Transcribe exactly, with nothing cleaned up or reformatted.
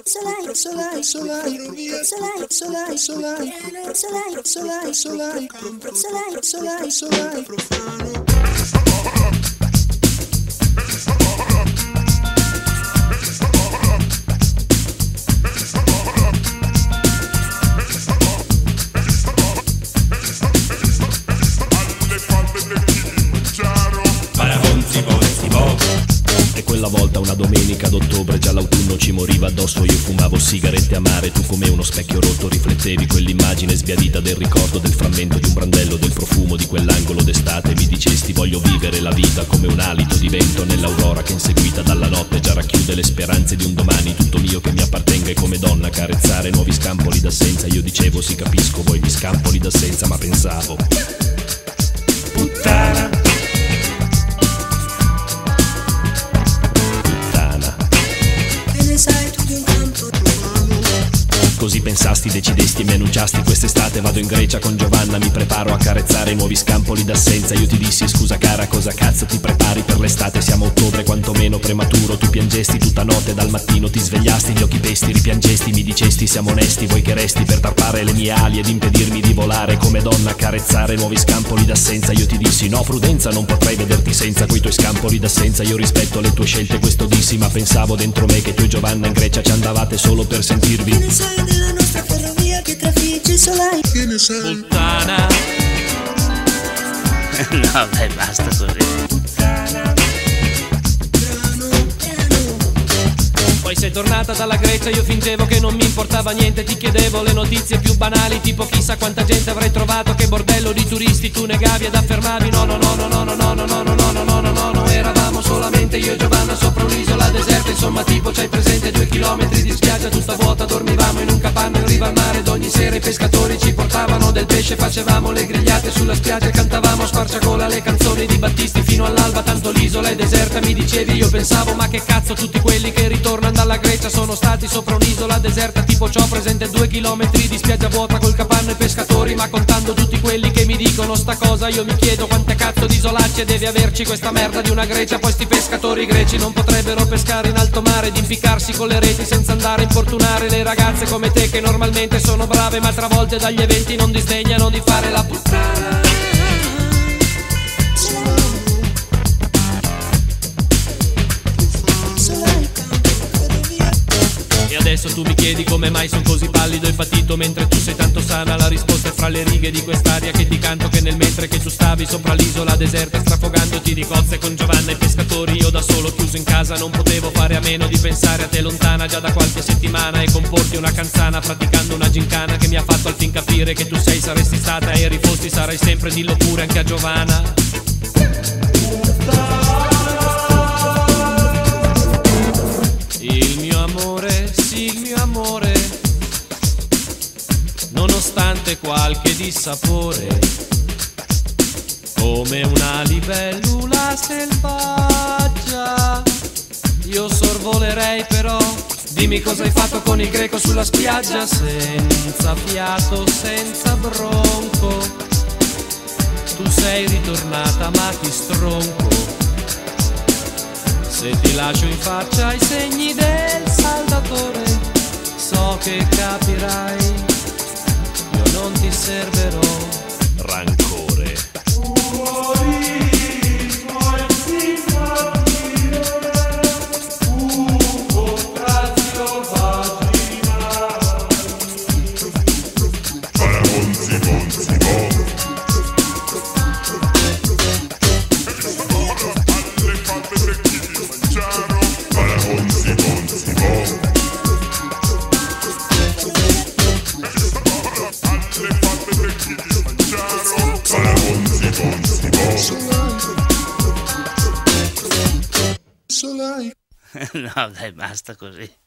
Solai, solai, solai, solai, solai, solai, solai, solai, solai, solai, solai, solai, profano. E quella volta una domenica d'ottobre, già l'autunno ci moriva addosso. Io fumavo sigarette amare, tu come uno specchio rotto riflettevi quell'immagine sbiadita del ricordo, del frammento di un brandello, del profumo di quell'angolo d'estate. Mi dicesti voglio vivere la vita come un alito di vento nell'aurora che inseguita dalla notte già racchiude le speranze di un domani tutto mio che mi appartenga, e come donna carezzare nuovi scampoli d'assenza. Io dicevo sì capisco voi gli scampoli d'assenza, ma pensavo puttana. Così pensasti, decidesti e mi annunciasti quest'estate vado in Grecia con Giovanna, mi preparo a carezzare nuovi scampoli d'assenza. Io ti dissi scusa cara, cosa cazzo ti prepari per l'estate? Siamo a ottobre, quantomeno prematuro. Tu piangesti tutta notte, dal mattino ti svegliasti, gli occhi pesti, ripiangesti, mi dicesti siamo onesti, vuoi che resti per tarpare le mie ali ed impedirmi di volare come donna a carezzare nuovi scampoli d'assenza. Io ti dissi no prudenza, non potrei vederti senza quei tuoi scampoli d'assenza. Io rispetto le tue scelte, questo dissi, ma pensavo dentro me che tu e Giovanna in Grecia ci andavate solo per sentirvi. Che ne sai della nostra ferrovia che trafigge Solai? Che ne sai? Puttana. No dai basta così. Poi sei tornata dalla Grecia, io fingevo che non mi importava niente. Ti chiedevo le notizie più banali, tipo chissà quanta gente avrei trovato, che bordello di turisti. Tu negavi ed affermavi no no no no no no no no no no no no no no no. Eravamo solamente io e Giovanna sopra un'isola deserta. Insomma tipo c'hai presente due chilometri di spiaggia tutta vuota. Dormivamo in un capanno in riva al mare ed ogni sera i pescatori ci portavano del pesce. Facevamo le grigliate sulla spiaggia e cantavamo a squarciagola le canzoni di Battisti fino all'alba. Tanto l'isola è deserta mi dicevi, io pensavo ma che cazzo, tutti quelli che ritornano dalla Grecia sono stati sopra un'isola deserta. Tipo c'ho presente due chilometri di spiaggia vuota col capanno e pescatori. Ma contando tutti quelli che mi dicono sta cosa, io mi chiedo quante cazzo di isolacce deve averci questa merda di una Grecia. Poi sti pescatori greci non potrebbero pescare in alto mare ed impiccarsi con le reti senza andare a importunare le ragazze come te che normalmente sono brave ma travolte dagli eventi non disdegnano di fare la puttana. Adesso tu mi chiedi come mai sono così pallido e patito mentre tu sei tanto sana. La risposta è fra le righe di quest'aria che ti canto, che nel mentre che tu stavi sopra l'isola deserta strafogandoti di cozze con Giovanna e pescatori, io da solo chiuso in casa non potevo fare a meno di pensare a te lontana già da qualche settimana e comporti una canzana praticando una gincana che mi ha fatto al fin capire che tu sei, saresti stata e eri fosti, sarai sempre, dillo pure anche a Giovanna. Il mio amore, sì il mio amore, nonostante qualche dissapore, come una libellula selvaggia, io sorvolerei però. Dimmi cosa hai fatto con il greco sulla spiaggia, senza fiato, senza bronco, tu sei ritornata ma ti stronco. Se ti lascio in faccia i segni del saldatore, so che capirai, io non ti serverò rancore. No dai basta così.